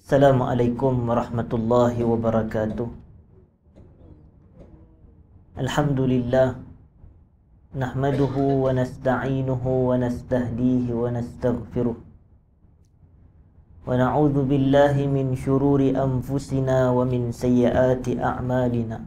Assalamualaikum warahmatullahi wabarakatuh. Alhamdulillah, nahmaduhu wa nasta'inuhu wa nastahdihi wa nastaghfiruh. Wa na'udzu billahi min syururi anfusina wa min sayyiati a'malina.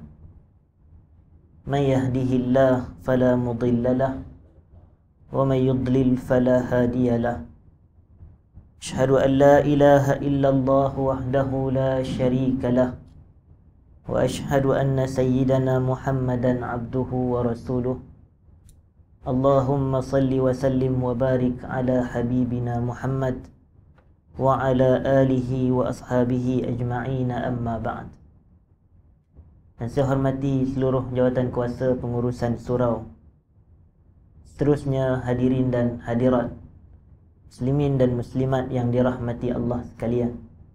Man yahdihillahu fala mudilla lahu wa man yudlil fala hadiya lahu. Asyhadu an la ilaha illallah wahdahu la syarika lah wa asyhadu anna sayyidana Muhammadan abduhu wa rasuluh. Allahumma salli wa sallim wa barik ala habibina Muhammad wa ala alihi wa ashabihi ajma'ina, amma ba'd. Dan saya hormati seluruh jawatan kuasa pengurusan surau, seterusnya hadirin dan hadirat, muslimin dan muslimat yang dirahmati Allah sekalian.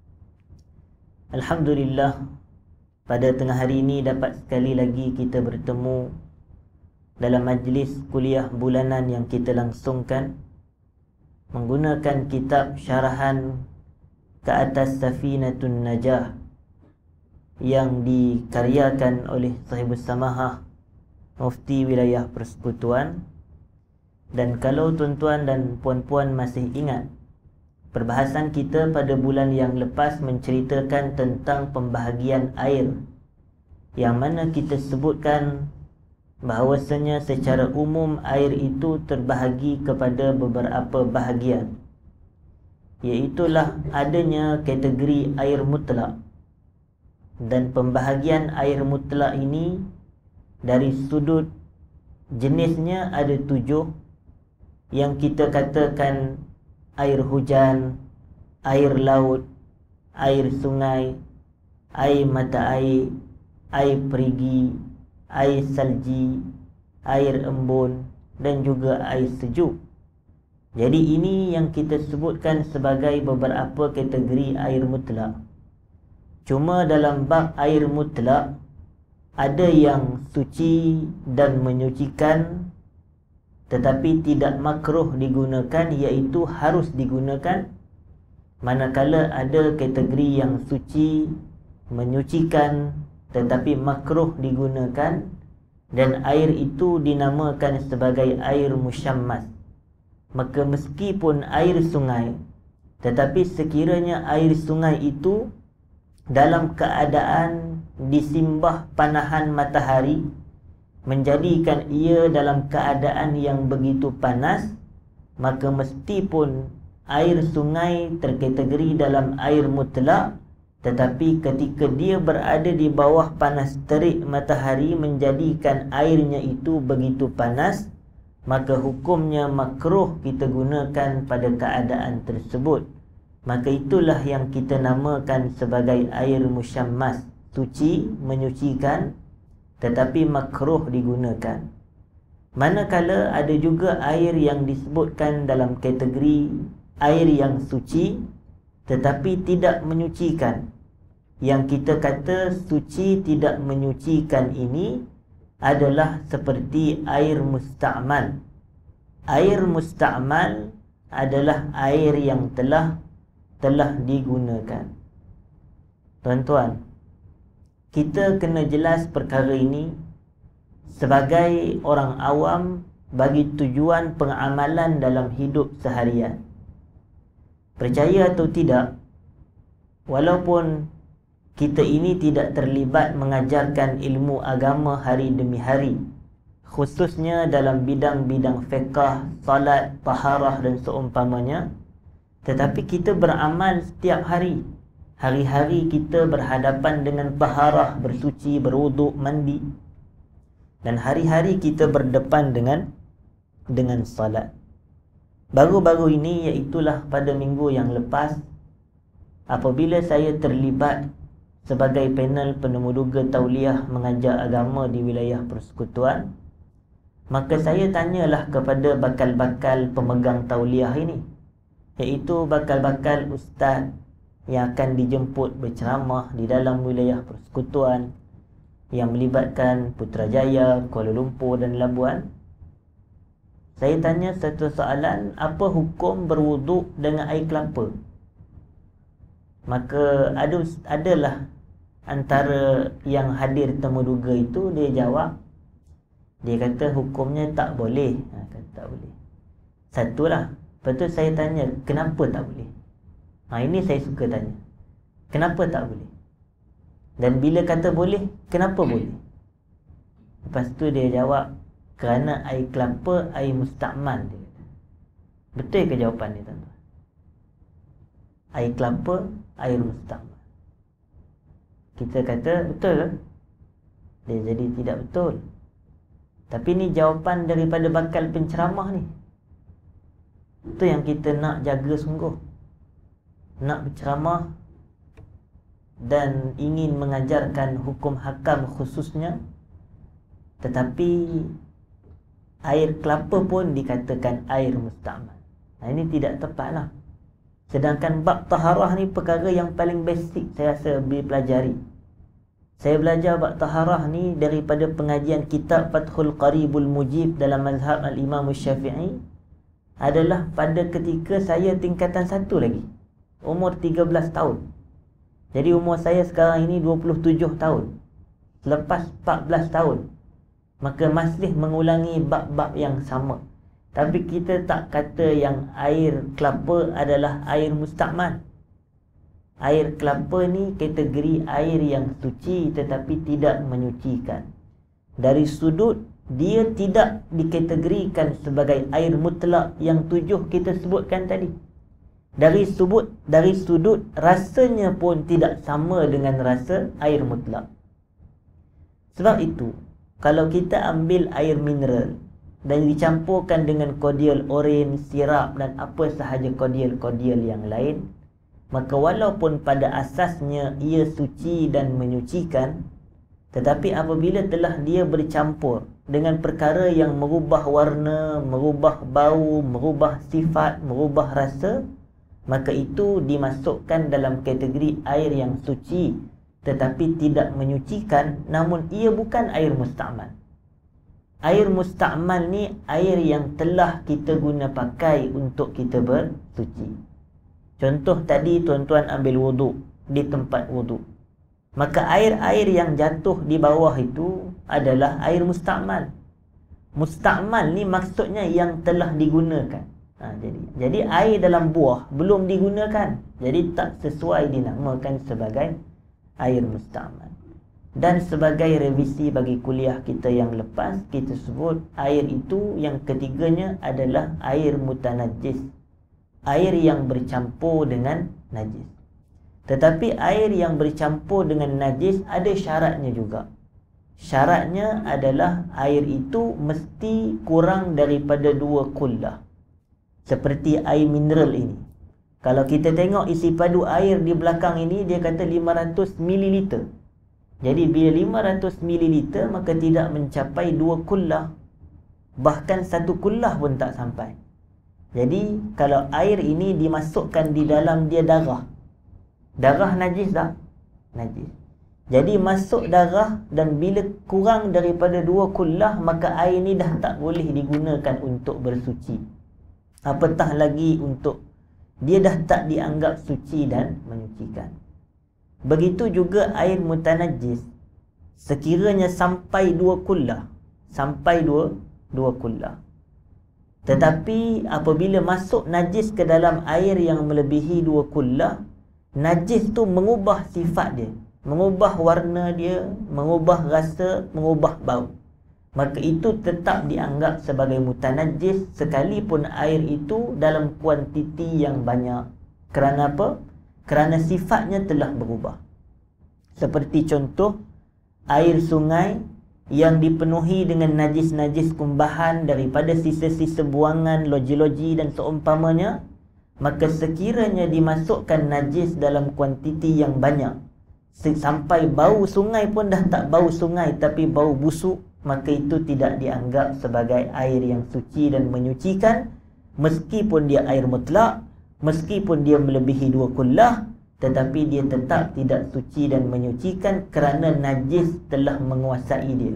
Alhamdulillah, pada tengah hari ini dapat sekali lagi kita bertemu dalam majlis kuliah bulanan yang kita langsungkan menggunakan kitab syarahan ke atas Safinatun Najah yang dikaryakan oleh Sahibus Samahah Mufti Wilayah Persekutuan. Dan kalau tuan-tuan dan puan-puan masih ingat, perbahasan kita pada bulan yang lepas menceritakan tentang pembahagian air, yang mana kita sebutkan bahawasanya secara umum air itu terbahagi kepada beberapa bahagian, iaitulah adanya kategori air mutlak. Dan pembahagian air mutlak ini dari sudut jenisnya ada 7, yang kita katakan air hujan, air laut, air sungai, air mata air, air perigi, air salji, air embun dan juga air sejuk. Jadi ini yang kita sebutkan sebagai beberapa kategori air mutlak. Cuma dalam bab air mutlak ada yang suci dan menyucikan tetapi tidak makruh digunakan, iaitu harus digunakan. Manakala ada kategori yang suci, menyucikan tetapi makruh digunakan, dan air itu dinamakan sebagai air musyammas. Maka meskipun air sungai, tetapi sekiranya air sungai itu dalam keadaan disimbah panahan matahari, menjadikan ia dalam keadaan yang begitu panas, maka meskipun air sungai terkategori dalam air mutlak, tetapi ketika dia berada di bawah panas terik matahari menjadikan airnya itu begitu panas, maka hukumnya makruh kita gunakan pada keadaan tersebut. Maka itulah yang kita namakan sebagai air musyammas, suci, menyucikan, tetapi makruh digunakan. Manakala ada juga air yang disebutkan dalam kategori air yang suci tetapi tidak menyucikan. Yang kita kata suci tidak menyucikan ini adalah seperti air musta'mal. Air musta'mal adalah air yang telah digunakan. Tuan-tuan, kita kena jelas perkara ini sebagai orang awam bagi tujuan pengamalan dalam hidup seharian. Percaya atau tidak, walaupun kita ini tidak terlibat mengajarkan ilmu agama hari demi hari, khususnya dalam bidang-bidang fiqh, salat, taharah dan seumpamanya, tetapi kita beramal setiap hari. Hari-hari kita berhadapan dengan taharah, bersuci, berwuduk, mandi. Dan hari-hari kita berdepan dengan salat. Baru-baru ini, iaitulah pada minggu yang lepas, apabila saya terlibat sebagai panel penemuduga tauliah mengajar agama di wilayah Persekutuan, maka saya tanyalah kepada bakal-bakal pemegang tauliah ini, iaitu bakal-bakal ustaz yang akan dijemput berceramah di dalam wilayah Persekutuan yang melibatkan Putrajaya, Kuala Lumpur dan Labuan. Saya tanya satu soalan, apa hukum berwuduk dengan air kelapa? Maka adalah antara yang hadir temuduga itu, dia jawab, dia kata hukumnya tak boleh. Kata tak boleh. Satulah. Lepas tu saya tanya, kenapa tak boleh? Ini saya suka tanya. Kenapa tak boleh? Dan bila kata boleh, kenapa boleh? Lepas tu dia jawab, kerana air kelapa air mustakmal, dia kata. Betul ke jawapan dia, tuan-tuan? Air kelapa air mustakmal. Kita kata betul ke? Dia jadi tidak betul. Tapi ni jawapan daripada bakal penceramah ni. Itu yang kita nak jaga sungguh. Nak berceramah dan ingin mengajarkan hukum hakam khususnya, tetapi air kelapa pun dikatakan air mustakmal. Ini tidak tepatlah. Sedangkan bab taharah ni perkara yang paling basic saya rasa dipelajari. Saya belajar bab taharah ni daripada pengajian kitab Fathul Qaribul Mujib dalam mazhab Al-Imam Syafi'i. Adalah pada ketika saya tingkatan 1 lagi, umur 13 tahun. Jadi umur saya sekarang ini 27 tahun. Selepas 14 tahun, maka masih mengulangi bab-bab yang sama. Tapi kita tak kata yang air kelapa adalah air mustakmal. Air kelapa ni kategori air yang suci tetapi tidak menyucikan. Dari sudut dia tidak dikategorikan sebagai air mutlak yang 7 kita sebutkan tadi. Dari sudut rasanya pun tidak sama dengan rasa air mutlak. Sebab itu, kalau kita ambil air mineral dan dicampurkan dengan cordial orange, sirap dan apa sahaja cordial yang lain, maka walaupun pada asasnya ia suci dan menyucikan, tetapi apabila telah dia bercampur dengan perkara yang merubah warna, merubah bau, merubah sifat, merubah rasa, maka itu dimasukkan dalam kategori air yang suci tetapi tidak menyucikan, namun ia bukan air mustakmal. Air mustakmal ni air yang telah kita guna pakai untuk kita bersuci. Contoh tadi tuan-tuan ambil wuduk di tempat wuduk. Maka air-air yang jatuh di bawah itu adalah air mustakmal. Mustakmal ni maksudnya yang telah digunakan. Jadi air dalam buah belum digunakan, jadi tak sesuai dinamakan sebagai air mustakmal. Dan sebagai revisi bagi kuliah kita yang lepas, kita sebut air itu yang ketiganya adalah air mutanajjis, air yang bercampur dengan najis. Tetapi air yang bercampur dengan najis ada syaratnya juga. Syaratnya adalah air itu mesti kurang daripada 2 kullah. Seperti air mineral ini. Kalau kita tengok isi padu air di belakang ini, dia kata 500 ml. Jadi bila 500 ml maka tidak mencapai 2 kullah. Bahkan 1 kullah pun tak sampai. Jadi kalau air ini dimasukkan di dalam dia darah. Darah najis tak? Najis. Jadi masuk darah dan bila kurang daripada 2 kullah, maka air ini dah tak boleh digunakan untuk bersuci. Apatah lagi untuk dia dah tak dianggap suci dan menyucikan. Begitu juga air mutanajjis. Sekiranya sampai 2 kullah, sampai 2 kullah. Tetapi apabila masuk najis ke dalam air yang melebihi 2 kullah, najis tu mengubah sifat dia, mengubah warna dia, mengubah rasa, mengubah bau. Maka itu tetap dianggap sebagai mutanajjis sekalipun air itu dalam kuantiti yang banyak. Kerana apa? Kerana sifatnya telah berubah. Seperti contoh, air sungai yang dipenuhi dengan najis-najis kumbahan daripada sisa-sisa buangan, loji-loji dan seumpamanya, maka sekiranya dimasukkan najis dalam kuantiti yang banyak, sampai bau sungai pun dah tak bau sungai tapi bau busuk, maka itu tidak dianggap sebagai air yang suci dan menyucikan, meskipun dia air mutlak, meskipun dia melebihi 2 kullah, tetapi dia tetap tidak suci dan menyucikan kerana najis telah menguasai dia.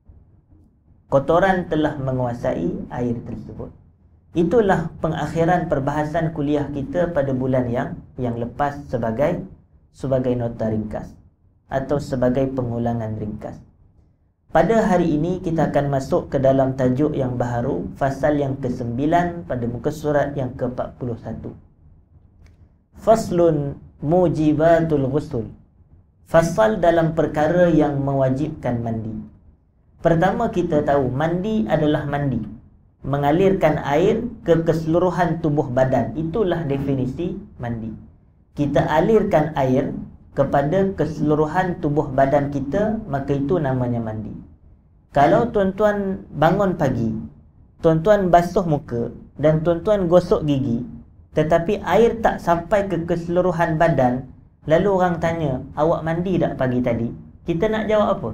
Kotoran telah menguasai air tersebut. Itulah pengakhiran perbahasan kuliah kita pada bulan yang lepas sebagai sebagai nota ringkas atau sebagai pengulangan ringkas. Pada hari ini kita akan masuk ke dalam tajuk yang baharu, fasal yang ke-9 pada muka surat yang ke-41. Faslun mujibatul ghusl. Fasal dalam perkara yang mewajibkan mandi. Pertama kita tahu mandi adalah mandi, mengalirkan air ke keseluruhan tubuh badan. Itulah definisi mandi. Kita alirkan air kepada keseluruhan tubuh badan kita, maka itu namanya mandi. Kalau tuan-tuan bangun pagi, tuan-tuan basuh muka dan tuan-tuan gosok gigi, tetapi air tak sampai ke keseluruhan badan, lalu orang tanya, awak mandi tak pagi tadi? Kita nak jawab apa?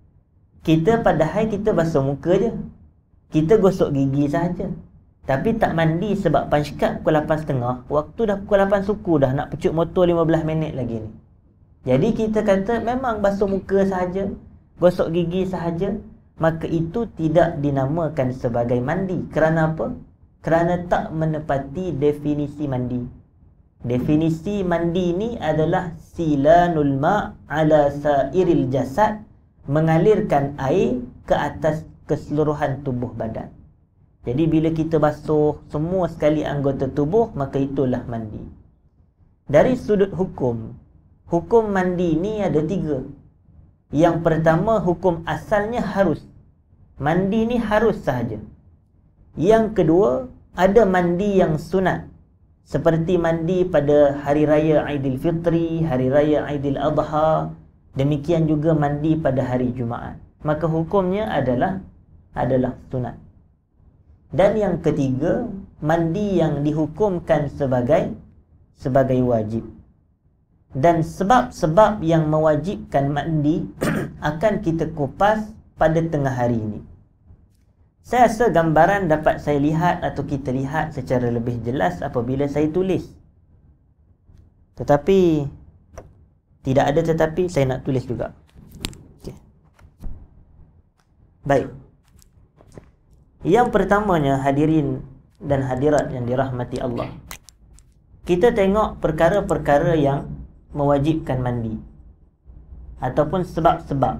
Kita padahal kita basuh muka je, kita gosok gigi sahaja, tapi tak mandi sebab panjkat pukul 8.30, waktu dah pukul 8 suku dah, nak pecut motor 15 minit lagi ni. Jadi kita kata memang basuh muka sahaja, gosok gigi sahaja, maka itu tidak dinamakan sebagai mandi. Kerana apa? Kerana tak menepati definisi mandi. Definisi mandi ini adalah silanul ma' ala sairil jasad, mengalirkan air ke atas keseluruhan tubuh badan. Jadi bila kita basuh semua sekali anggota tubuh, maka itulah mandi. Dari sudut hukum, hukum mandi ini ada 3. Yang pertama, hukum asalnya harus. Mandi ni harus sahaja. Yang kedua, ada mandi yang sunat, seperti mandi pada hari raya Aidilfitri, hari raya Aidil Adha. Demikian juga mandi pada hari Jumaat. Maka hukumnya adalah sunat. Dan yang ketiga, mandi yang dihukumkan sebagai wajib. Dan sebab-sebab yang mewajibkan mandi akan kita kupas pada tengah hari ini. Saya rasa gambaran dapat saya lihat atau kita lihat secara lebih jelas apabila saya tulis. Tetapi tidak ada tetapi, saya nak tulis juga. Okay. Baik. Yang pertamanya, hadirin dan hadirat yang dirahmati Allah, kita tengok perkara-perkara yang mewajibkan mandi ataupun sebab-sebab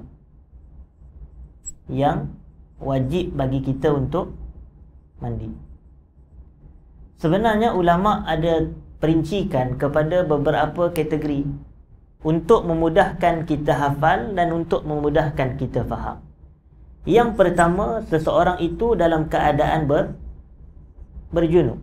yang wajib bagi kita untuk mandi. Sebenarnya ulama ada perincikan kepada beberapa kategori untuk memudahkan kita hafal dan untuk memudahkan kita faham. Yang pertama, seseorang itu dalam keadaan berjunub.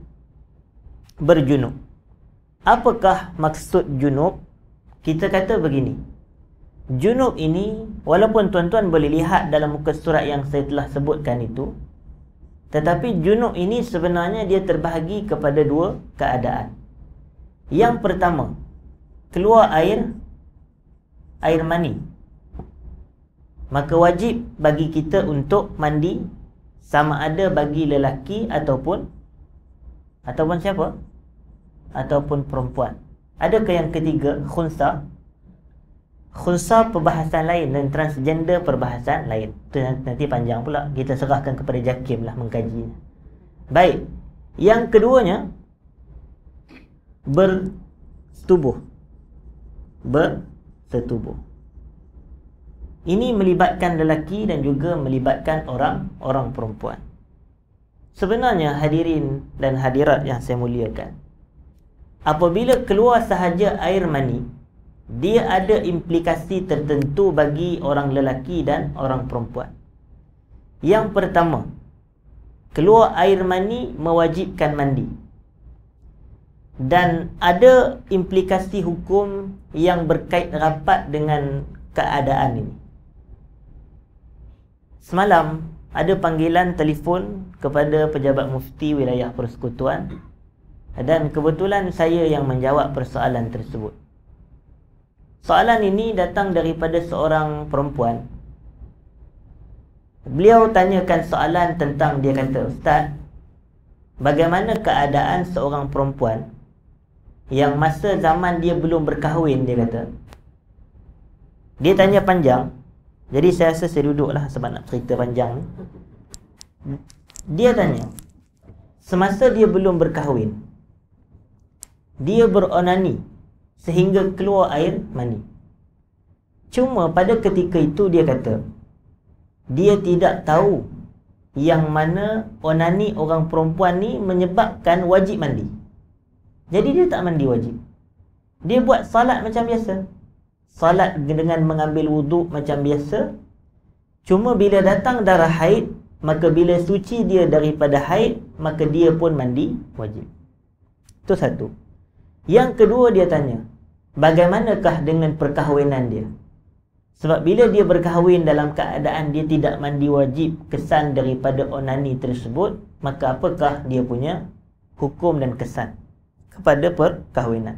Apakah maksud junub? Kita kata begini, junub ini, walaupun tuan-tuan boleh lihat dalam muka surat yang saya telah sebutkan itu, tetapi junub ini sebenarnya dia terbahagi kepada 2 keadaan. Yang pertama, keluar air mani, maka wajib bagi kita untuk mandi, sama ada bagi lelaki ataupun siapa? Ataupun perempuan. Adakah yang ketiga, khunsa? Khunsa perbahasan lain dan transgender perbahasan lain. Itu nanti panjang pula, kita serahkan kepada JAKIM lah mengkajinya. Baik. Yang keduanya, bersetubuh. Ini melibatkan lelaki dan juga melibatkan orang perempuan. Sebenarnya hadirin dan hadirat yang saya muliakan, apabila keluar sahaja air mani, dia ada implikasi tertentu bagi orang lelaki dan orang perempuan. Yang pertama, keluar air mani mewajibkan mandi. Dan ada implikasi hukum yang berkait rapat dengan keadaan ini. Semalam ada panggilan telefon kepada pejabat mufti wilayah persekutuan, dan kebetulan saya yang menjawab persoalan tersebut. Soalan ini datang daripada seorang perempuan. Beliau tanyakan soalan tentang, dia kata, Ustaz, bagaimana keadaan seorang perempuan yang masa zaman dia belum berkahwin, dia kata. Dia tanya panjang, jadi saya rasa saya duduklah sebab nak cerita panjang ni. Dia tanya, semasa dia belum berkahwin, dia beronani sehingga keluar air mani. Cuma pada ketika itu dia kata dia tidak tahu yang mana onani orang perempuan ni menyebabkan wajib mandi. Jadi dia tak mandi wajib. Dia buat salat macam biasa, salat dengan mengambil wuduk macam biasa. Cuma bila datang darah haid, maka bila suci dia daripada haid, maka dia pun mandi wajib. Itu satu. Yang kedua dia tanya, bagaimanakah dengan perkahwinan dia? Sebab bila dia berkahwin dalam keadaan dia tidak mandi wajib kesan daripada onani tersebut, maka apakah dia punya hukum dan kesan kepada perkahwinan?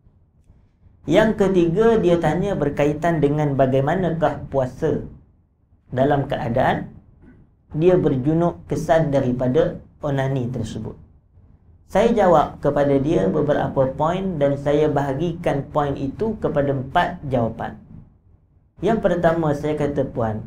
Yang ketiga dia tanya berkaitan dengan bagaimanakah puasa dalam keadaan dia berjunub kesan daripada onani tersebut. Saya jawab kepada dia beberapa poin dan saya bahagikan poin itu kepada 4 jawapan. Yang pertama saya kata, puan,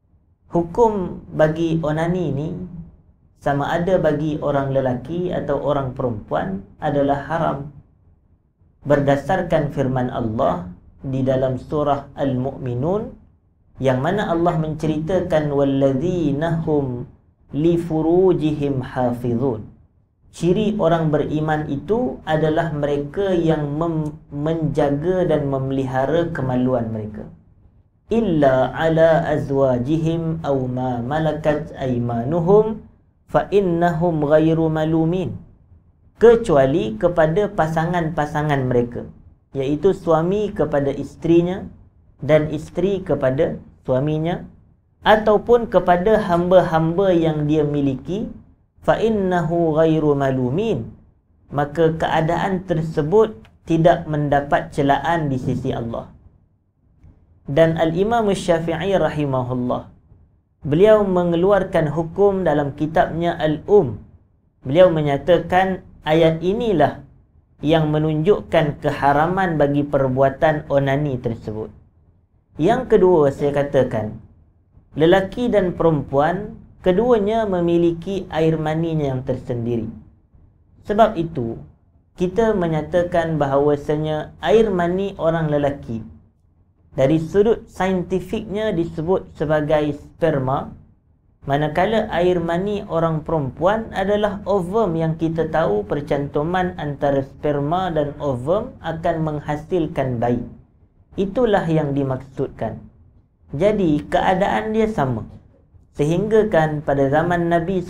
hukum bagi onani ini sama ada bagi orang lelaki atau orang perempuan adalah haram berdasarkan firman Allah di dalam surah Al-Mu'minun, yang mana Allah menceritakan walladzina hum li furujihim hafizun. Ciri orang beriman itu adalah mereka yang menjaga dan memelihara kemaluan mereka. Illa ala azwajihim aw ma malakat aymanuhum fa innahum ghairu malumin. Kecuali kepada pasangan-pasangan mereka, iaitu suami kepada isterinya dan isteri kepada suaminya, ataupun kepada hamba-hamba yang dia miliki, fa innahu ghairu malumin, maka keadaan tersebut tidak mendapat celaan di sisi Allah. Dan Al-Imam Syafi'i rahimahullah, beliau mengeluarkan hukum dalam kitabnya Al-Um. Beliau menyatakan ayat inilah yang menunjukkan keharaman bagi perbuatan onani tersebut. Yang kedua saya katakan, lelaki dan perempuan keduanya memiliki air maninya yang tersendiri. Sebab itu kita menyatakan bahawasanya air mani orang lelaki dari sudut saintifiknya disebut sebagai sperma, manakala air mani orang perempuan adalah ovum yang kita tahu percantuman antara sperma dan ovum akan menghasilkan bayi. Itulah yang dimaksudkan. Jadi keadaan dia sama. Sehingga kan pada zaman Nabi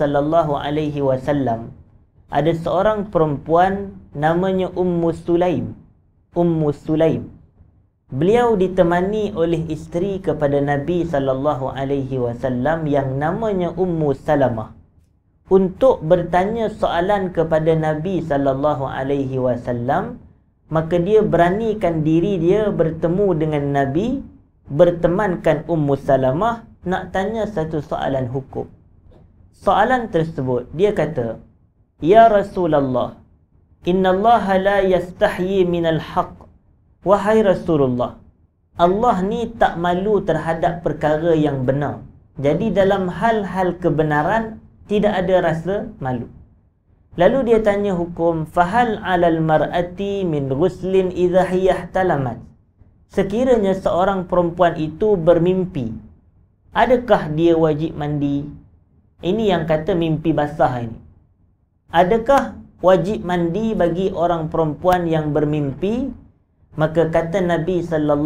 SAW ada seorang perempuan namanya Ummu Sulaim. Ummu Sulaim. Beliau ditemani oleh isteri kepada Nabi SAW yang namanya Ummu Salamah untuk bertanya soalan kepada Nabi SAW. Maka dia beranikan diri dia bertemu dengan Nabi, bertemankan Ummu Salamah nak tanya satu soalan hukum. Soalan tersebut dia kata, "Ya Rasulullah, innallaha la yastahyi minal haqq." Wahai Rasulullah, Allah ni tak malu terhadap perkara yang benar. Jadi dalam hal-hal kebenaran tidak ada rasa malu. Lalu dia tanya hukum, fahal 'alal mar'ati min ghuslin idza hiya ihtalamat. Sekiranya seorang perempuan itu bermimpi, adakah dia wajib mandi? Ini yang kata mimpi basah ini. Adakah wajib mandi bagi orang perempuan yang bermimpi? Maka kata Nabi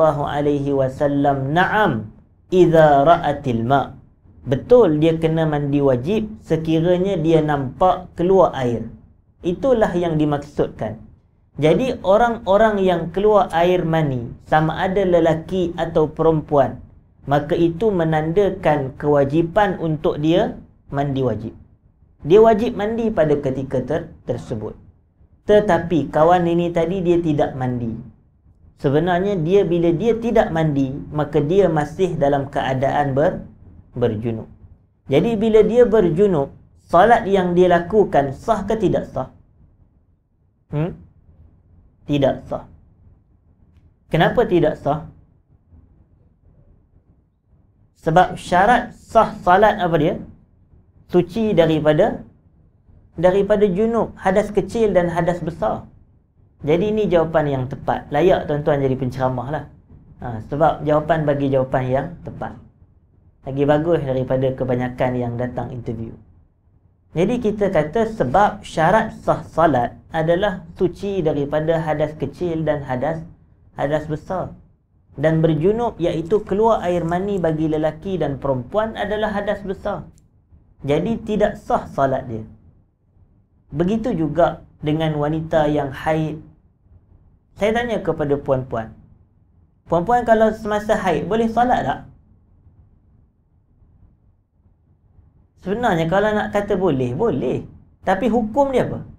SAW, na'am idza ra'atil ma'. Betul dia kena mandi wajib sekiranya dia nampak keluar air. Itulah yang dimaksudkan. Jadi orang-orang yang keluar air mani, sama ada lelaki atau perempuan, maka itu menandakan kewajipan untuk dia mandi wajib. Dia wajib mandi pada ketika tersebut. Tetapi kawan ini tadi dia tidak mandi. Sebenarnya dia bila dia tidak mandi, maka dia masih dalam keadaan berjunub. Jadi bila dia berjunub, salat yang dia lakukan sah ke tidak sah? Tidak sah. Kenapa tidak sah? Sebab syarat sah salat apa dia? Suci daripada junub, hadas kecil dan hadas besar. Jadi ini jawapan yang tepat. Layak tuan-tuan jadi penceramah lah. Sebab jawapan bagi jawapan yang tepat. Lagi bagus daripada kebanyakan yang datang interview. Jadi kita kata sebab syarat sah salat adalah suci daripada hadas kecil dan hadas besar. Dan berjunub iaitu keluar air mani bagi lelaki dan perempuan adalah hadas besar. Jadi tidak sah salat dia. Begitu juga dengan wanita yang haid. Saya tanya kepada puan-puan. Puan-puan kalau semasa haid boleh salat tak? Sebenarnya kalau nak kata boleh, boleh. Tapi hukum dia apa?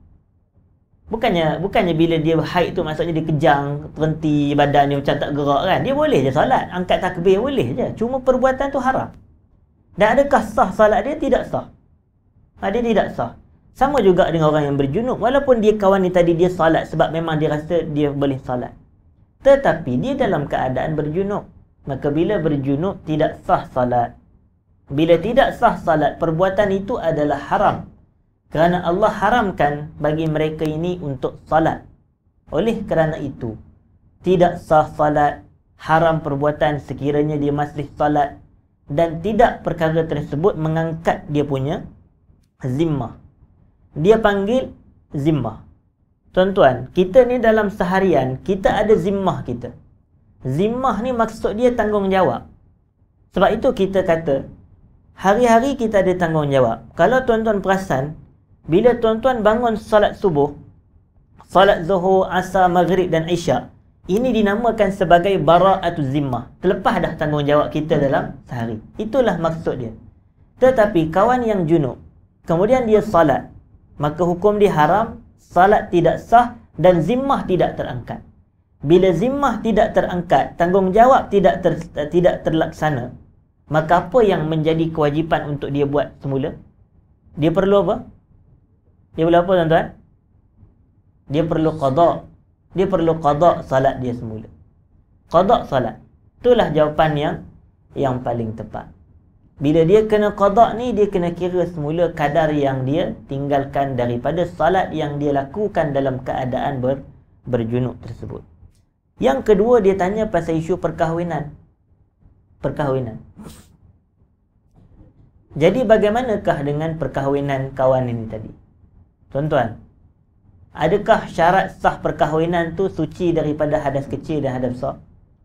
Bukannya bila dia haid tu maksudnya dia kejang, terhenti badan dia macam tak gerak kan. Dia boleh je salat, angkat takbir boleh je. Cuma perbuatan tu haram. Dan adakah sah salat dia? Tidak sah. Dia tidak sah. Sama juga dengan orang yang berjunub. Walaupun dia kawan ni tadi dia salat sebab memang dia rasa dia boleh salat. Tetapi dia dalam keadaan berjunub. Maka bila berjunub tidak sah salat. Bila tidak sah salat, perbuatan itu adalah haram. Kerana Allah haramkan bagi mereka ini untuk salat. Oleh kerana itu, tidak sah salat, haram perbuatan sekiranya dia masih salat. Dan tidak perkara tersebut mengangkat dia punya zimmah. Dia panggil zimmah. Tuan-tuan, kita ni dalam seharian, kita ada zimmah kita. Zimmah ni maksud dia tanggungjawab. Sebab itu kita kata, hari-hari kita ada tanggungjawab. Kalau tuan-tuan perasan, bila tuan-tuan bangun salat subuh, salat zuhur, asar, maghrib dan isyak, ini dinamakan sebagai bara'atuz zimmah. Terlepas dah tanggungjawab kita dalam sehari. Itulah maksud dia. Tetapi kawan yang junub, kemudian dia salat, maka hukum dia haram, salat tidak sah dan zimmah tidak terangkat. Bila zimmah tidak terangkat, tanggungjawab tidak terlaksana, maka apa yang menjadi kewajipan untuk dia buat semula? Dia perlu apa? Dia perlu apa tuan-tuan? Dia perlu qada. Dia perlu qada salat dia semula. Qada salat. Itulah jawapan yang paling tepat. Bila dia kena qada ni, dia kena kira semula kadar yang dia tinggalkan daripada salat yang dia lakukan dalam keadaan berjunub tersebut. Yang kedua, dia tanya pasal isu perkahwinan. Perkahwinan. Jadi bagaimanakah dengan perkahwinan kawan ini tadi? Tuan-tuan, adakah syarat sah perkahwinan tu suci daripada hadas kecil dan hadas besar?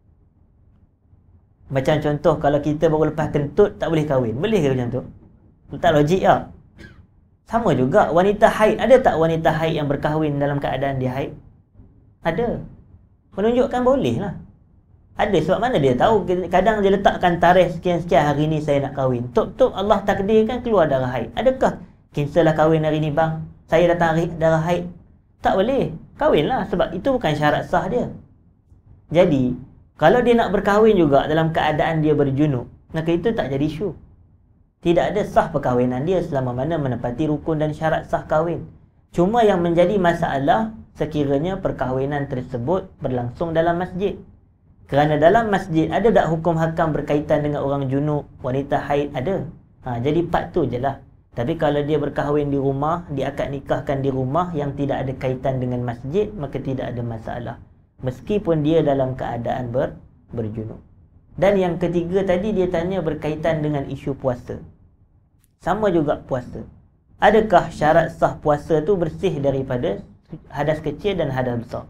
Macam contoh, kalau kita baru lepas kentut tak boleh kahwin. Boleh ke macam tu? Tak logik tak? Sama juga wanita haid. Ada tak wanita haid yang berkahwin dalam keadaan dia haid? Ada. Menunjukkan boleh lah. Ada, sebab mana dia tahu? Kadang dia letakkan tarikh sekian-sekian hari ni saya nak kahwin. Tok-tok Allah takdirkan keluar darah haid. Adakah cancel lah kahwin hari ni bang, saya datang darah haid? Tak boleh. Kahwinlah, sebab itu bukan syarat sah dia. Jadi, kalau dia nak berkahwin juga dalam keadaan dia berjunub, maka itu tak jadi isu. Tidak ada sah perkahwinan dia selama mana menepati rukun dan syarat sah kahwin. Cuma yang menjadi masalah sekiranya perkahwinan tersebut berlangsung dalam masjid. Kerana dalam masjid ada tak hukum hakam berkaitan dengan orang junub, wanita haid? Ada. Jadi part tu je lah. Tapi kalau dia berkahwin di rumah, dia akad nikahkan di rumah yang tidak ada kaitan dengan masjid, maka tidak ada masalah. Meskipun dia dalam keadaan berjunub. Dan yang ketiga tadi dia tanya berkaitan dengan isu puasa. Sama juga puasa. Adakah syarat sah puasa tu bersih daripada hadas kecil dan hadas besar?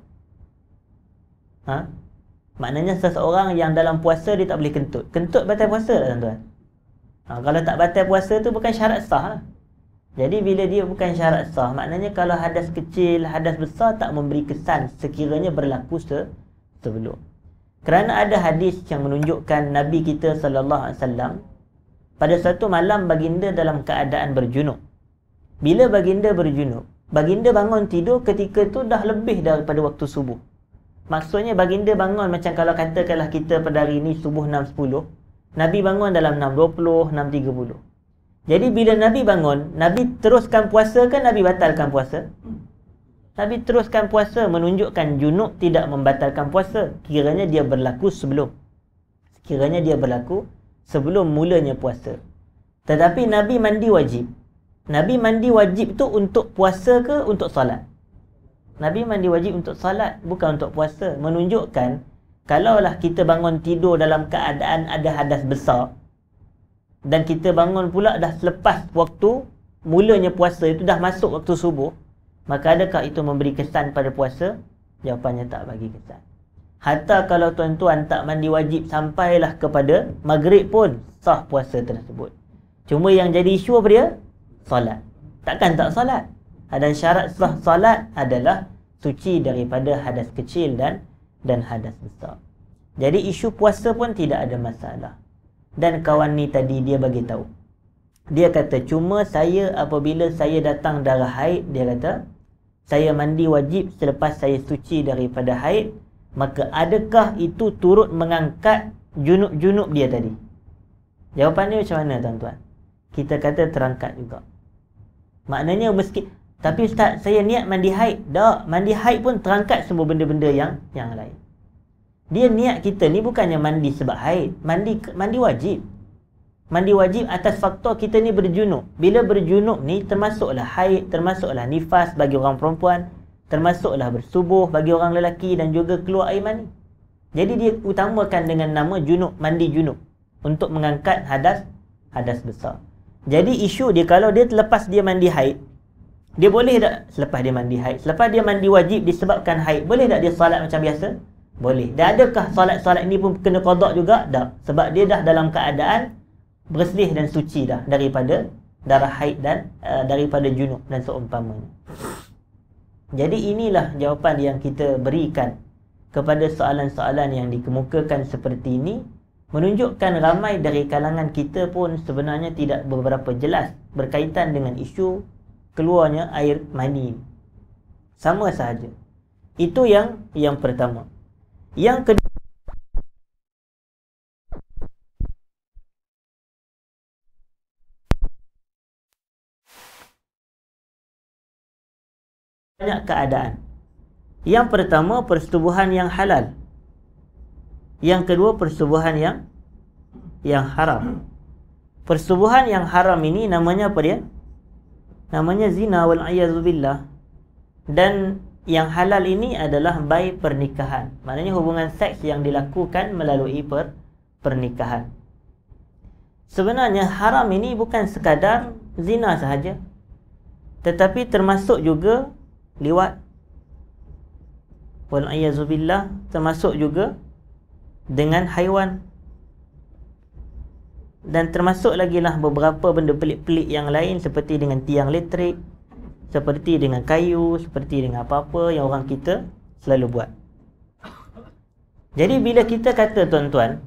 Maknanya seseorang yang dalam puasa dia tak boleh kentut. Kentut batal puasa tak tuan-tuan? Kalau tak batal puasa tu bukan syarat sah lah. Jadi bila dia bukan syarat sah, maknanya kalau hadas kecil, hadas besar tak memberi kesan sekiranya berlaku sebelum. Kerana ada hadis yang menunjukkan Nabi kita SAW pada satu malam baginda dalam keadaan berjunub. Bila baginda berjunub, baginda bangun tidur ketika tu dah lebih daripada waktu subuh. Maksudnya baginda bangun macam kalau katakanlah kita pada hari ni subuh 6.10, Nabi bangun dalam 6.20, 6.30. Jadi bila Nabi bangun, Nabi teruskan puasa ke Nabi batalkan puasa? Nabi teruskan puasa, menunjukkan junub tidak membatalkan puasa. Kiranya dia berlaku sebelum. Kiranya dia berlaku sebelum mulanya puasa. Tetapi Nabi mandi wajib. Nabi mandi wajib tu untuk puasa ke untuk solat? Nabi mandi wajib untuk salat, bukan untuk puasa. Menunjukkan kalaulah kita bangun tidur dalam keadaan ada hadas besar dan kita bangun pula dah selepas waktu mulanya puasa, itu dah masuk waktu subuh, maka adakah itu memberi kesan pada puasa? Jawapannya tak bagi kesan. Hatta kalau tuan-tuan tak mandi wajib sampailah kepada maghrib pun sah puasa tersebut. Cuma yang jadi isu apa dia? Solat. Takkan tak solat. Dan syarat sah solat adalah suci daripada hadas kecil dan hadas besar. Jadi isu puasa pun tidak ada masalah. Dan kawan ni tadi dia bagi tahu. Dia kata cuma saya apabila saya datang darah haid, dia kata saya mandi wajib selepas saya suci daripada haid, maka adakah itu turut mengangkat junub-junub dia tadi? Jawapannya macam mana tuan-tuan? Kita kata terangkat juga. Maknanya meski, tapi ustaz saya niat mandi haid. Tak, mandi haid pun terangkat semua benda-benda yang lain. Dia niat kita ni bukannya mandi sebab haid, mandi wajib. Mandi wajib atas faktor kita ni berjunub. Bila berjunub ni termasuklah haid, termasuklah nifas bagi orang perempuan, termasuklah bersubuh bagi orang lelaki dan juga keluar air mani. Jadi dia utamakan dengan nama junub, mandi junub untuk mengangkat hadas besar. Jadi isu dia kalau dia terlepas dia mandi haid, dia boleh tak selepas dia mandi haid, selepas dia mandi wajib disebabkan haid, boleh tak dia solat macam biasa? Boleh. Dan adakah solat-solat ni pun kena qada juga? Tak. Sebab dia dah dalam keadaan bersih dan suci dah daripada darah haid dan daripada junub dan seumpamanya. Jadi inilah jawapan yang kita berikan kepada soalan-soalan yang dikemukakan seperti ini, menunjukkan ramai dari kalangan kita pun sebenarnya tidak beberapa jelas berkaitan dengan isu keluarnya air mani. Sama sahaja. Itu yang pertama. Yang kedua, banyak keadaan. Yang pertama, persetubuhan yang halal. Yang kedua, persetubuhan yang haram. Persetubuhan yang haram ini namanya apa dia? Namanya zina wal'iyadzubillah. Dan yang halal ini adalah by pernikahan. Maknanya hubungan seks yang dilakukan melalui pernikahan. Sebenarnya haram ini bukan sekadar zina sahaja, tetapi termasuk juga liwat. Wal'iyadzubillah, termasuk juga dengan haiwan. Dan termasuk lagi lah beberapa benda pelik-pelik yang lain seperti dengan tiang elektrik, seperti dengan kayu, seperti dengan apa-apa yang orang kita selalu buat. Jadi bila kita kata tuan-tuan,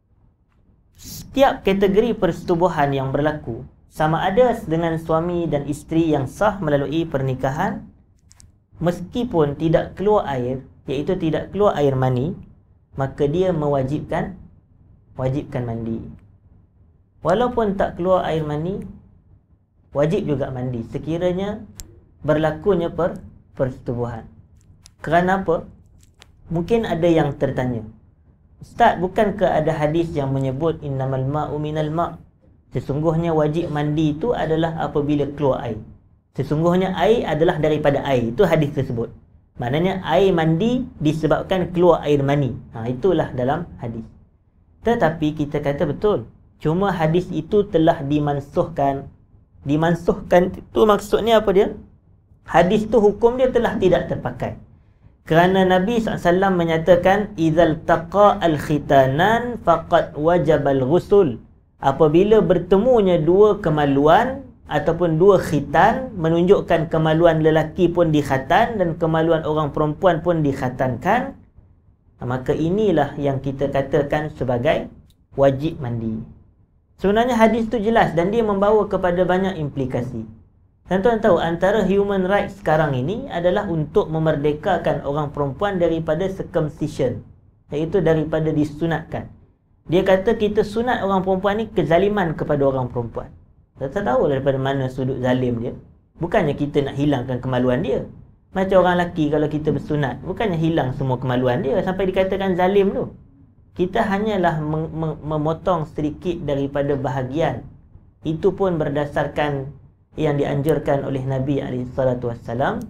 setiap kategori persetubuhan yang berlaku, sama ada dengan suami dan isteri yang sah melalui pernikahan, meskipun tidak keluar air, iaitu tidak keluar air mani, maka dia wajibkan mandi. Walaupun tak keluar air mani, wajib juga mandi sekiranya berlakunya persetubuhan. Kerana apa? Mungkin ada yang tertanya, Ustaz, bukankah ada hadis yang menyebut innamal ma'u minal ma'? Sesungguhnya wajib mandi itu adalah apabila keluar air. Sesungguhnya air adalah daripada air. Itu hadis tersebut. Maknanya air mandi disebabkan keluar air mani. Itulah dalam hadis. Tetapi kita kata betul. Cuma hadis itu telah dimansuhkan. Dimansuhkan itu maksudnya apa dia? Hadis tu hukum dia telah tidak terpakai. Kerana Nabi SAW menyatakan idzal taqa al-khitanan faqad wajabal ghusl. Apabila bertemunya dua kemaluan ataupun dua khitan, menunjukkan kemaluan lelaki pun dikhatan dan kemaluan orang perempuan pun dikhatankan, maka inilah yang kita katakan sebagai wajib mandi. Sebenarnya hadis tu jelas dan dia membawa kepada banyak implikasi. Tuan-tuan tahu antara human rights sekarang ini adalah untuk memerdekakan orang perempuan daripada circumcision, iaitu daripada disunatkan. Dia kata kita sunat orang perempuan ni kezaliman kepada orang perempuan. Kita tahu daripada mana sudut zalim dia. Bukannya kita nak hilangkan kemaluan dia. Macam orang lelaki kalau kita bersunat, bukannya hilang semua kemaluan dia sampai dikatakan zalim tu. Kita hanyalah memotong sedikit daripada bahagian. Itu pun berdasarkan yang dianjurkan oleh Nabi SAW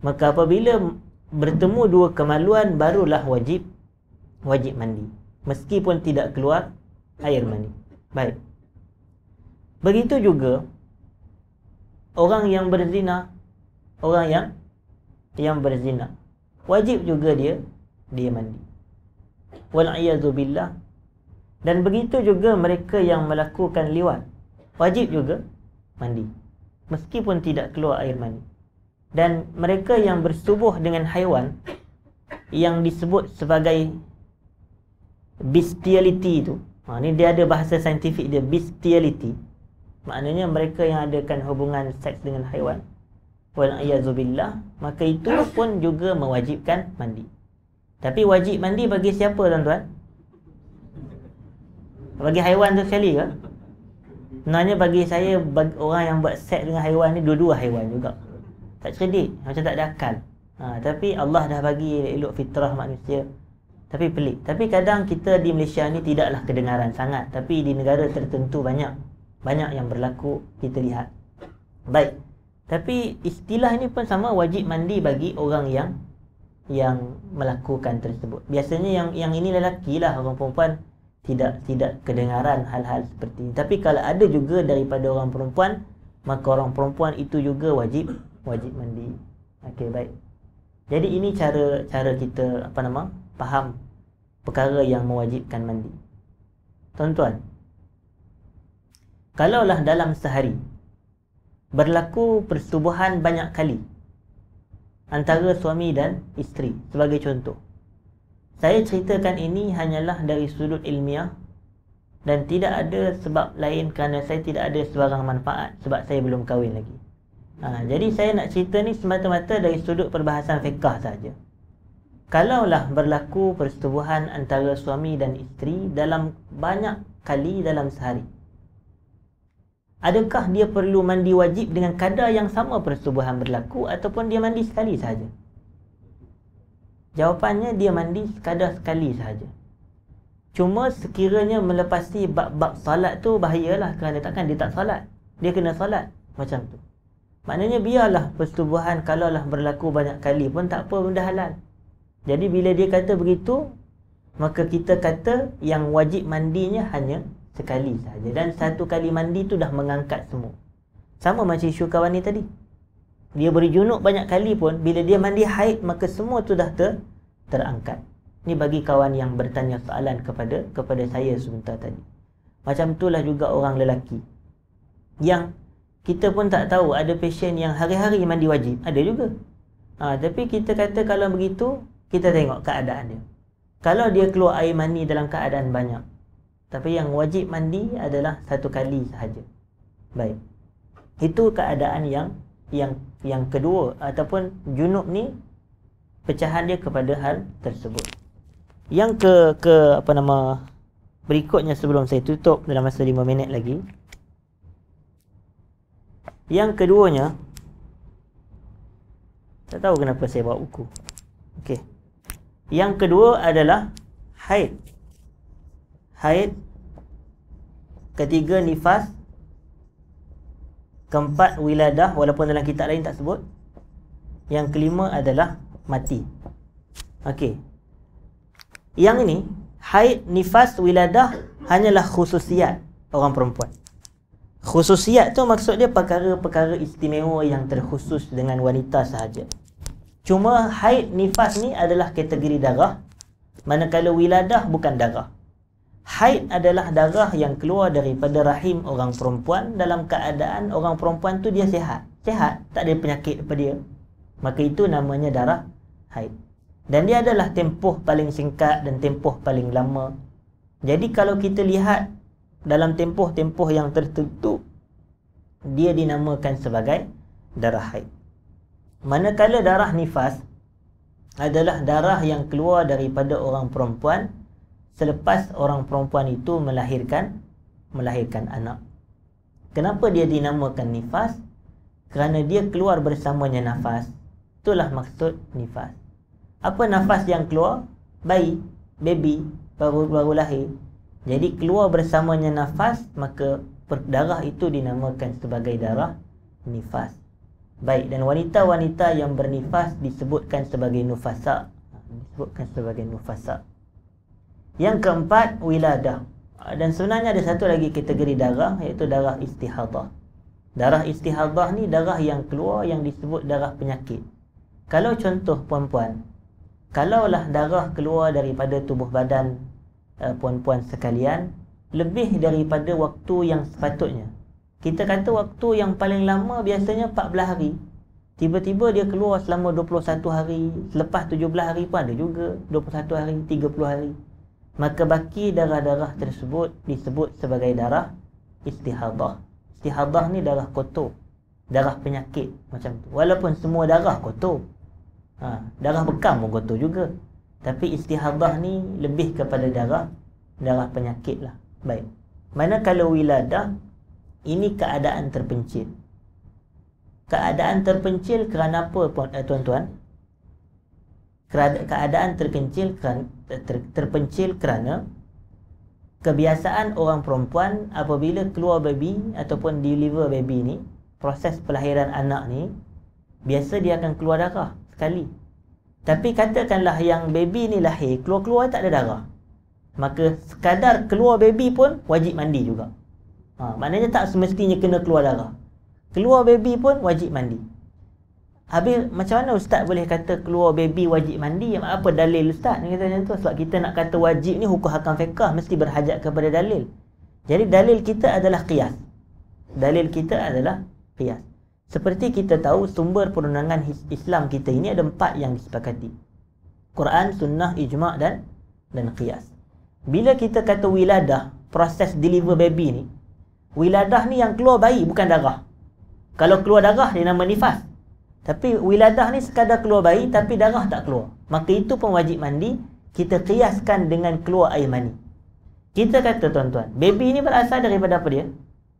Maka apabila bertemu dua kemaluan, barulah wajib mandi, meskipun tidak keluar air mani. Baik. Begitu juga orang yang berzina, orang yang berzina, wajib juga dia mandi. Wal'iyadzubillah. Dan begitu juga mereka yang melakukan liwat, wajib juga mandi, meskipun tidak keluar air mani. Dan mereka yang bersubuh dengan haiwan, yang disebut sebagai bestiality itu, ni dia ada bahasa saintifik dia, bestiality. Maknanya mereka yang adakan hubungan seks dengan haiwan, wal'iyadzubillah, maka itu pun juga mewajibkan mandi. Tapi wajib mandi bagi siapa tuan-tuan? Bagi haiwan tu sekali ke? Sebenarnya bagi saya, bagi orang yang buat seks dengan haiwan ni, dua-dua haiwan juga. Tak cerdik, macam tak ada akal. Tapi Allah dah bagi elok fitrah manusia. Tapi pelik. Tapi kadang kita di Malaysia ni tidaklah kedengaran sangat, tapi di negara tertentu banyak yang berlaku, kita lihat. Baik. Tapi istilah ini pun sama, wajib mandi bagi orang yang melakukan tersebut. Biasanya yang ini lelaki lah, orang perempuan tidak kedengaran hal-hal seperti ini. Tapi kalau ada juga daripada orang perempuan, maka orang perempuan itu juga wajib mandi. Okey, baik. Jadi ini cara kita faham perkara yang mewajibkan mandi. Tuan-tuan, kalaulah dalam sehari berlaku persetubuhan banyak kali antara suami dan isteri, sebagai contoh, saya ceritakan ini hanyalah dari sudut ilmiah dan tidak ada sebab lain, kerana saya tidak ada sebarang manfaat sebab saya belum kahwin lagi. Jadi saya nak cerita ni semata-mata dari sudut perbahasan fiqah saja. Kalaulah berlaku persetubuhan antara suami dan isteri dalam banyak kali dalam sehari, adakah dia perlu mandi wajib dengan kadar yang sama persetubuhan berlaku, ataupun dia mandi sekali sahaja? Jawapannya, dia mandi sekadar sekali sahaja. Cuma sekiranya melepasi bab-bab salat tu bahayalah, kerana takkan dia tak salat, dia kena salat macam tu. Maknanya biarlah persetubuhan kalaulah berlaku banyak kali pun tak apa, benda halal. Jadi bila dia kata begitu, maka kita kata yang wajib mandinya hanya sekali sahaja, dan satu kali mandi tu dah mengangkat semua. Sama macam isu kawan ni tadi, dia berjunuk banyak kali pun, bila dia mandi haid, maka semua tu dah terangkat. Ni bagi kawan yang bertanya soalan kepada saya sebentar tadi. Macam itulah juga orang lelaki, yang kita pun tak tahu, ada pasien yang hari-hari mandi wajib, ada juga. Tapi kita kata kalau begitu, kita tengok keadaan dia. Kalau dia keluar air mani dalam keadaan banyak, tapi yang wajib mandi adalah satu kali sahaja. Baik. Itu keadaan yang kedua, ataupun junub ni pecahan dia kepada hal tersebut. Yang berikutnya sebelum saya tutup dalam masa 5 minit lagi. Yang keduanya, tak tahu kenapa saya bawa buku. Okey. Yang kedua adalah haid. Haid. Ketiga nifas. Keempat wiladah, walaupun dalam kitab lain tak sebut. Yang kelima adalah mati. Okey. Yang ini, haid, nifas, wiladah hanyalah khususiat orang perempuan. Khususiat tu maksud dia perkara-perkara istimewa yang terkhusus dengan wanita sahaja. Cuma haid, nifas ni adalah kategori darah, manakala wiladah bukan darah. Haid adalah darah yang keluar daripada rahim orang perempuan dalam keadaan orang perempuan tu dia sihat, tak ada penyakit pada dia. Maka itu namanya darah haid. Dan dia adalah tempoh paling singkat dan tempoh paling lama. Jadi kalau kita lihat dalam tempoh-tempoh yang tertentu, dia dinamakan sebagai darah haid. Manakala darah nifas adalah darah yang keluar daripada orang perempuan selepas orang perempuan itu melahirkan anak. Kenapa dia dinamakan nifas? Kerana dia keluar bersamanya nafas. Itulah maksud nifas. Apa nafas yang keluar? Bayi, baby, baru lahir. Jadi keluar bersamanya nafas, maka darah itu dinamakan sebagai darah nifas. Baik, dan wanita-wanita yang bernifas disebutkan sebagai nufasa. Yang keempat, wiladah. Dan sebenarnya ada satu lagi kategori darah, iaitu darah istihadah. Darah istihadah ni darah yang keluar yang disebut darah penyakit. Kalau contoh puan-puan, kalaulah darah keluar daripada tubuh badan puan-puan sekalian lebih daripada waktu yang sepatutnya. Kita kata waktu yang paling lama biasanya 14 hari. Tiba-tiba dia keluar selama 21 hari, selepas 17 hari pun ada juga, 21 hari, 30 hari. Maka baki darah-darah tersebut disebut sebagai darah istihadah. Istihadah ni darah kotor, darah penyakit macam tu. Walaupun semua darah kotor, darah bekam pun kotor juga, tapi istihadah ni lebih kepada darah penyakit lah. Baik, manakala wiladah, ini keadaan terpencil. Keadaan terpencil kerana apa tuan-tuan? Keadaan terpencil kerana kebiasaan orang perempuan apabila keluar baby ataupun deliver baby ni, proses pelahiran anak ni, biasa dia akan keluar darah sekali. Tapi katakanlah yang baby ni lahir, keluar-keluar tak ada darah, maka sekadar keluar baby pun wajib mandi juga. Maknanya tak semestinya kena keluar darah. Keluar baby pun wajib mandi. Habis macam mana ustaz boleh kata keluar baby wajib mandi? Apa dalil ustaz ni kata macam tu? Sebab kita nak kata wajib ni hukum hakam fiqh mesti berhajat kepada dalil. Jadi dalil kita adalah qiyas. Seperti kita tahu sumber perundangan Islam kita ini ada 4 yang disepakati. Quran, sunnah, ijma' dan qiyas. Bila kita kata wiladah, proses deliver baby ni, wiladah ni yang keluar bayi bukan darah. Kalau keluar darah dia nama nifas. Tapi wiladah ni sekadar keluar bayi tapi darah tak keluar, maka itu pun wajib mandi. Kita kiaskan dengan keluar air mani. Kita kata tuan-tuan, baby ni berasal daripada apa dia?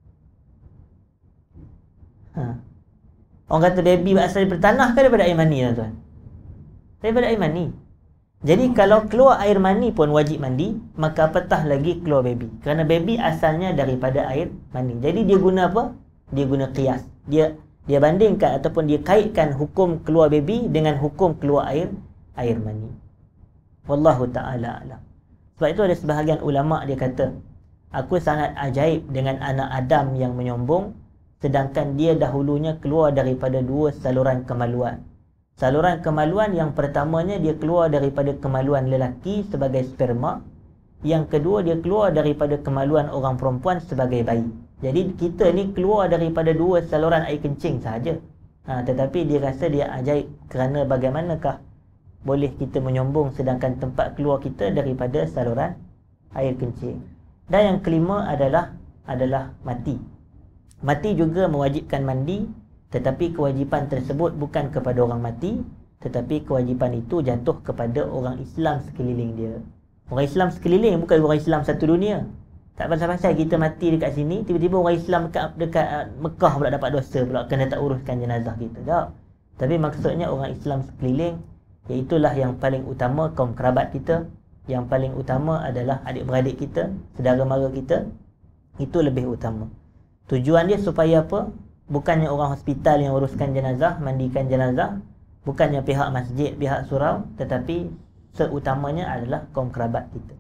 Orang kata baby berasal daripada tanah ke daripada air mani tuan-tuan? Daripada air mani. Jadi kalau keluar air mani pun wajib mandi, maka apatah lagi keluar baby. Kerana baby asalnya daripada air mani. Jadi dia guna apa? Dia guna qiyas. Dia bandingkan ataupun dia kaitkan hukum keluar baby dengan hukum keluar air mani. Wallahu ta'ala alam. Sebab itu ada sebahagian ulama' dia kata, aku sangat ajaib dengan anak Adam yang menyombong, sedangkan dia dahulunya keluar daripada 2 saluran kemaluan. Saluran kemaluan yang pertamanya dia keluar daripada kemaluan lelaki sebagai sperma, yang kedua dia keluar daripada kemaluan orang perempuan sebagai bayi. Jadi kita ni keluar daripada 2 saluran air kencing sahaja. Tetapi dia rasa dia ajaib kerana bagaimanakah boleh kita menyombong sedangkan tempat keluar kita daripada saluran air kencing. Dan yang kelima adalah mati. Mati juga mewajibkan mandi, tetapi kewajipan tersebut bukan kepada orang mati, tetapi kewajipan itu jatuh kepada orang Islam sekeliling dia. Orang Islam sekeliling, bukan orang Islam satu dunia. Tak pasal-pasal kita mati dekat sini, tiba-tiba orang Islam dekat Mekah pula dapat dosa pula, kena tak uruskan jenazah kita. Tak. Tapi maksudnya orang Islam sekeliling, iaitulah yang paling utama kaum kerabat kita, yang paling utama adalah adik-beradik kita, saudara mara kita. Itu lebih utama. Tujuan dia supaya apa? Bukannya orang hospital yang uruskan jenazah, mandikan jenazah, bukannya pihak masjid, pihak surau, tetapi seutamanya adalah kaum kerabat kita.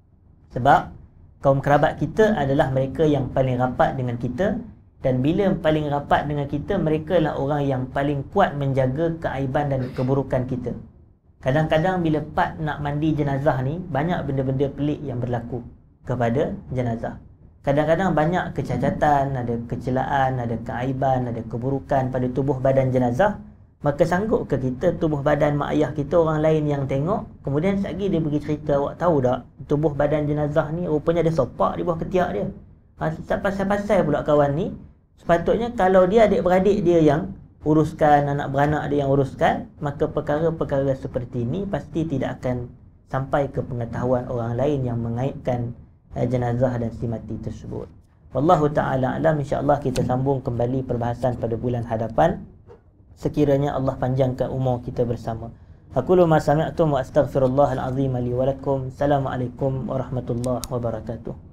Sebab kaum kerabat kita adalah mereka yang paling rapat dengan kita, dan bila paling rapat dengan kita, mereka lah orang yang paling kuat menjaga keaiban dan keburukan kita. Kadang-kadang bila part nak mandi jenazah ni, banyak benda-benda pelik yang berlaku kepada jenazah. Kadang-kadang banyak kecacatan, ada kecelaan, ada keaiban, ada keburukan pada tubuh badan jenazah. Maka sanggup ke kita tubuh badan mak ayah kita orang lain yang tengok, kemudian sekali dia pergi cerita, awak tahu tak, tubuh badan jenazah ni rupanya ada sopak di bawah ketiak dia. Pasal-pasal pula kawan ni. Sepatutnya kalau dia adik-beradik dia yang uruskan, anak beranak dia yang uruskan, maka perkara-perkara seperti ini pasti tidak akan sampai ke pengetahuan orang lain yang mengaitkan jenazah dan si mati tersebut. Wallahu ta'ala alam. InsyaAllah kita sambung kembali perbahasan pada bulan hadapan, sekiranya Allah panjangkan umur kita bersama. Aqulu ma sami'tum wa astaghfirullahal azim li wa lakum. Assalamualaikum warahmatullahi wabarakatuh.